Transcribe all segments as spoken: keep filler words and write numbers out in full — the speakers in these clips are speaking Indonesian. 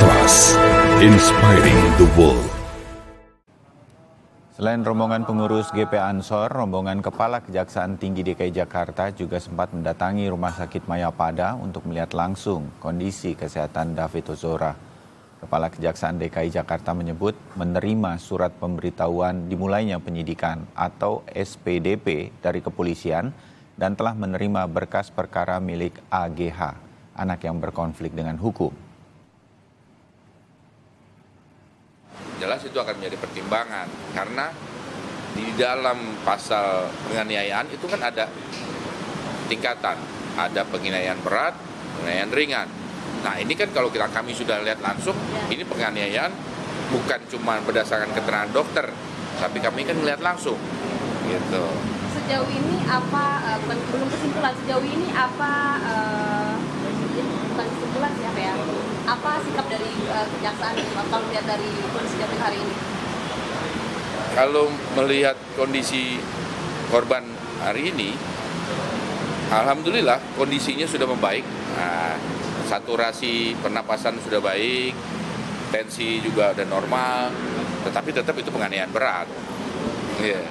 Plus, inspiring the world. Selain rombongan pengurus G P Ansor, rombongan Kepala Kejaksaan Tinggi D K I Jakarta juga sempat mendatangi Rumah Sakit Mayapada untuk melihat langsung kondisi kesehatan David Ozora. Kepala Kejaksaan D K I Jakarta menyebut menerima surat pemberitahuan dimulainya penyidikan atau S P D P dari kepolisian dan telah menerima berkas perkara milik A G H, anak yang berkonflik dengan hukum. Jelas itu akan menjadi pertimbangan karena di dalam pasal penganiayaan itu kan ada tingkatan, ada penganiayaan berat, penganiayaan ringan. Nah ini kan kalau kita kami sudah lihat langsung, ini penganiayaan bukan cuma berdasarkan keterangan dokter, tapi kami kan melihat langsung, gitu. Sejauh ini apa, uh, belum kesimpulan, sejauh ini apa, uh, bukan kesimpulan siapa ya, apa sikap dari uh, kejaksaan kalau melihat dari kondisi David hari ini? Kalau melihat kondisi korban hari ini, alhamdulillah kondisinya sudah membaik. Nah, saturasi pernapasan sudah baik, tensi juga udah normal, tetapi tetap itu penganiayaan berat. Yeah.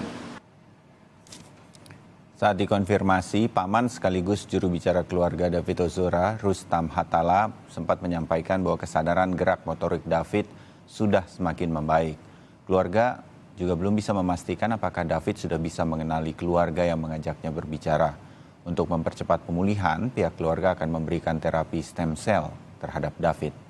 Saat dikonfirmasi, paman sekaligus juru bicara keluarga David Ozora, Rustam Hatala, sempat menyampaikan bahwa kesadaran gerak motorik David sudah semakin membaik. Keluarga juga belum bisa memastikan apakah David sudah bisa mengenali keluarga yang mengajaknya berbicara. Untuk mempercepat pemulihan, pihak keluarga akan memberikan terapi stem cell terhadap David.